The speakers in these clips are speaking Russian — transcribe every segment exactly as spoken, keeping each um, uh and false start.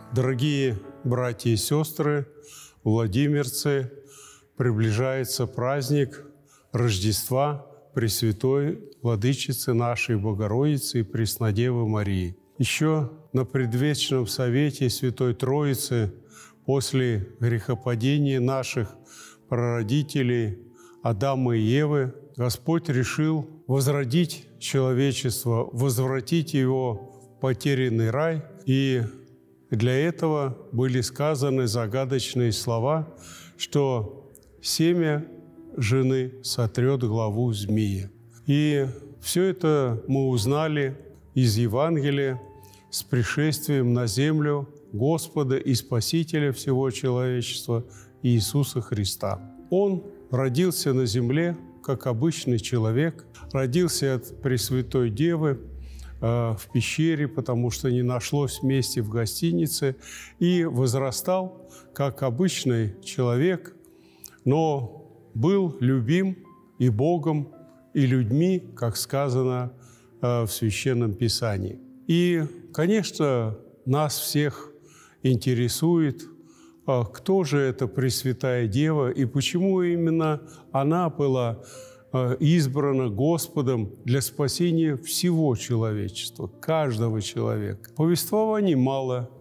Дорогие братья и сестры, владимирцы, приближается праздник Рождества Пресвятой Владычицы нашей Богородицы и Преснодевы Марии. Еще на предвечном совете Святой Троицы после грехопадения наших прародителей Адама и Евы Господь решил возродить человечество, возвратить его в потерянный рай. И для этого были сказаны загадочные слова, что семя жены сотрет главу змея. И все это мы узнали из Евангелия с пришествием на землю Господа и Спасителя всего человечества Иисуса Христа. Он родился на земле, как обычный человек, родился от Пресвятой Девы э, в пещере, потому что не нашлось места в гостинице, и возрастал, как обычный человек, но был любим и Богом, и людьми, как сказано э, в Священном Писании. И, конечно, нас всех интересует, кто же эта Пресвятая Дева и почему именно она была избрана Господом для спасения всего человечества, каждого человека. Повествований мало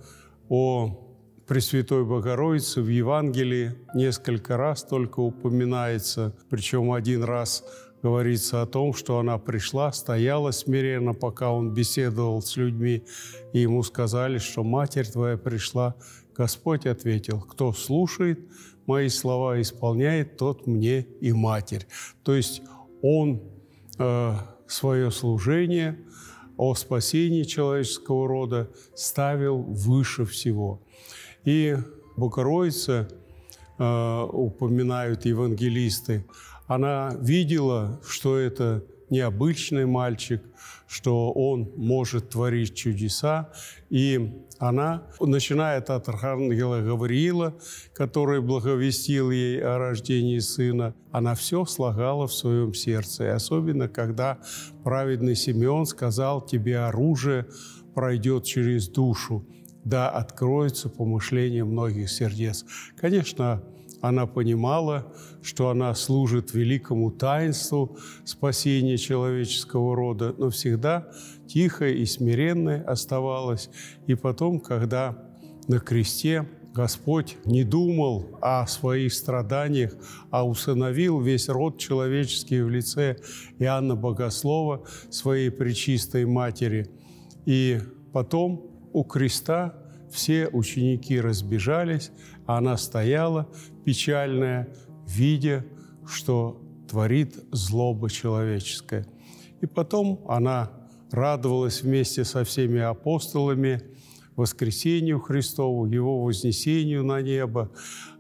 о Пресвятой Богородице в Евангелии, несколько раз только упоминается, причем один раз говорится о том, что она пришла, стояла смиренно, пока он беседовал с людьми, и ему сказали, что «Матерь твоя пришла». Господь ответил: «Кто слушает мои слова и исполняет, тот мне и Матерь». То есть Он э, свое служение о спасении человеческого рода ставил выше всего. И Богородица, э, упоминают евангелисты, она видела, что это необычный мальчик, что он может творить чудеса. И она, начиная от архангела Гавриила, который благовестил ей о рождении сына, она все слагала в своем сердце. И особенно, когда праведный Симеон сказал: «Тебе оружие пройдет через душу, да откроется помышление многих сердец». Конечно, она понимала, что она служит великому таинству спасения человеческого рода, но всегда тихой и смиренной оставалась. И потом, когда на кресте Господь не думал о своих страданиях, а усыновил весь род человеческий в лице Иоанна Богослова, своей пречистой матери, и потом у креста все ученики разбежались, а она стояла, печальная, видя, что творит злоба человеческая. И потом она радовалась вместе со всеми апостолами воскресению Христову, Его вознесению на небо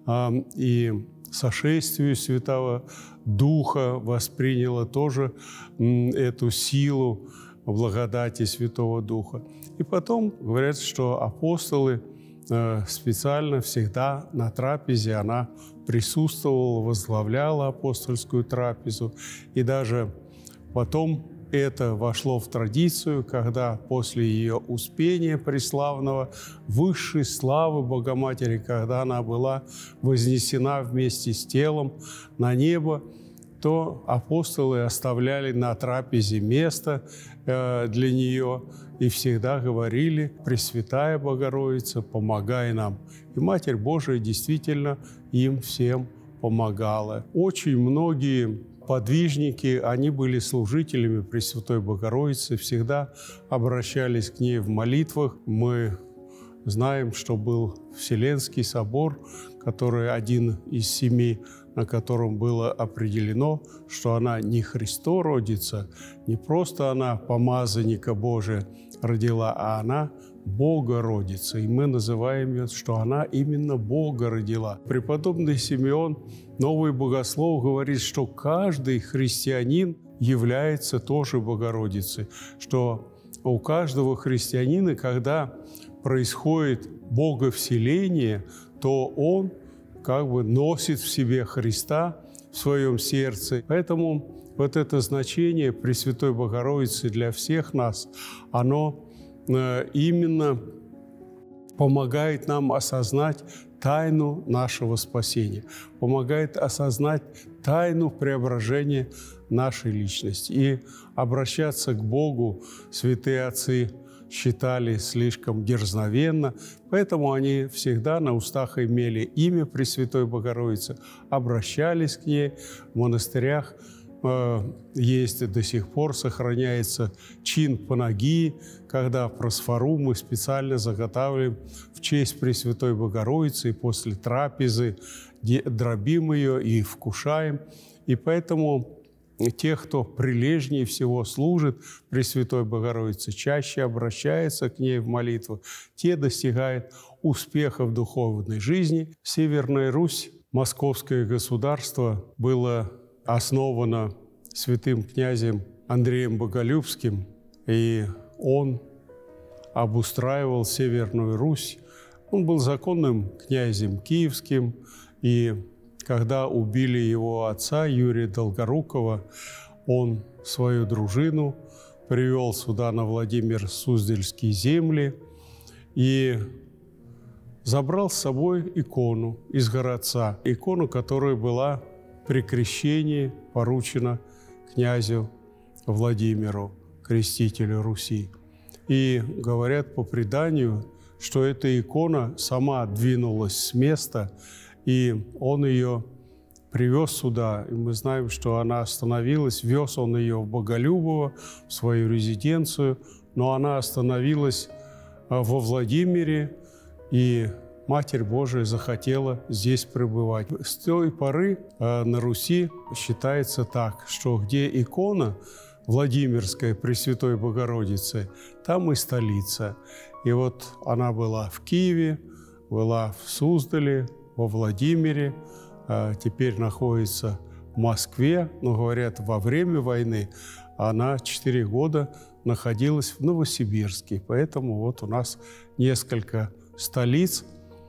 и сошествию Святого Духа, восприняла тоже эту силу благодати Святого Духа. И потом говорят, что апостолы специально всегда на трапезе она присутствовала, возглавляла апостольскую трапезу. И даже потом это вошло в традицию, когда после ее успения преславного, высшей славы Богоматери, когда она была вознесена вместе с телом на небо, то апостолы оставляли на трапезе место э, для нее и всегда говорили: «Пресвятая Богородица, помогай нам». И Матерь Божия действительно им всем помогала. Очень многие подвижники, они были служителями Пресвятой Богородицы, всегда обращались к ней в молитвах. Мы знаем, что был Вселенский собор, который один из семи, на котором было определено, что она не Христородица, не просто она помазанника Божия родила, а она Богородица. И мы называем ее, что она именно Бога родила. Преподобный Симеон, новый богослов, говорит, что каждый христианин является тоже Богородицей, что у каждого христианина, когда происходит боговселение, то он как бы носит в себе Христа в своем сердце. Поэтому вот это значение Пресвятой Богородицы для всех нас, оно именно помогает нам осознать тайну нашего спасения, помогает осознать тайну преображения нашей личности. И обращаться к Богу святые отцы считали слишком дерзновенно, поэтому они всегда на устах имели имя Пресвятой Богородицы, обращались к ней. В монастырях э, есть до сих пор, сохраняется чин панагии, когда просфору мы специально заготавливаем в честь Пресвятой Богородицы, и после трапезы дробим ее и вкушаем. И поэтому тех, кто прилежнее всего служит Пресвятой Богородице, чаще обращается к ней в молитву, те достигают успеха в духовной жизни. Северная Русь, Московское государство, было основано святым князем Андреем Боголюбским, и он обустраивал Северную Русь. Он был законным князем киевским, и когда убили его отца Юрия Долгорукова, он свою дружину привел сюда, на Владимир-Суздальские земли, и забрал с собой икону из городца, икону, которая была при крещении поручена князю Владимиру, крестителю Руси. И говорят по преданию, что эта икона сама двинулась с места, и он ее привез сюда. И мы знаем, что она остановилась, вез он ее в Боголюбово, в свою резиденцию, но она остановилась во Владимире, и Матерь Божия захотела здесь пребывать. С той поры на Руси считается так, что где икона Владимирская Пресвятой Богородицы, там и столица. И вот она была в Киеве, была в Суздале, во Владимире, теперь находится в Москве, но, говорят, во время войны она четыре года находилась в Новосибирске. Поэтому вот у нас несколько столиц.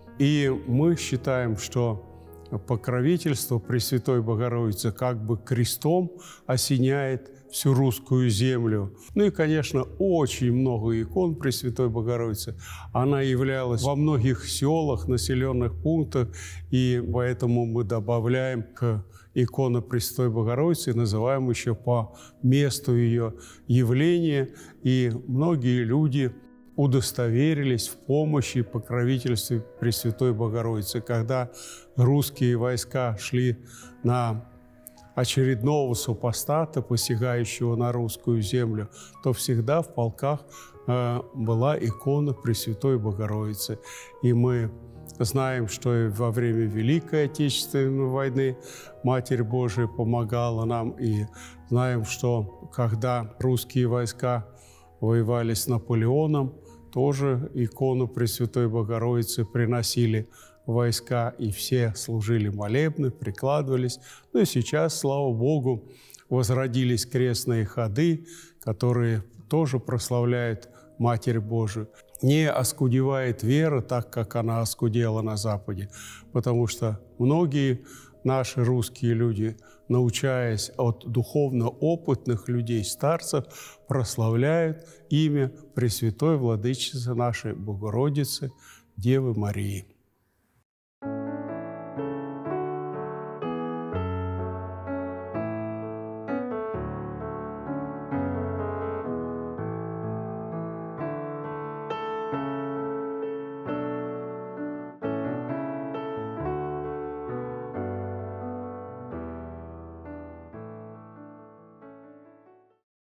И мы считаем, что покровительство Пресвятой Богородицы как бы крестом осеняет всю русскую землю. Ну и, конечно, очень много икон Пресвятой Богородицы. Она являлась во многих селах, населенных пунктах, и поэтому мы добавляем к иконе Пресвятой Богородицы, называем еще по месту ее явления. И многие люди удостоверились в помощи и покровительстве Пресвятой Богородицы. Когда русские войска шли на очередного супостата, посягающего на русскую землю, то всегда в полках э, была икона Пресвятой Богородицы. И мы знаем, что и во время Великой Отечественной войны Матерь Божия помогала нам, и знаем, что когда русские войска воевали с Наполеоном, тоже икону Пресвятой Богородицы приносили войска, и все служили молебны, прикладывались. Ну и сейчас, слава Богу, возродились крестные ходы, которые тоже прославляют Матерь Божию. Не оскудевает вера так, как она оскудела на Западе, потому что многие наши русские люди, научаясь от духовно опытных людей, старцев, прославляют имя Пресвятой Владычицы нашей Богородицы, Девы Марии.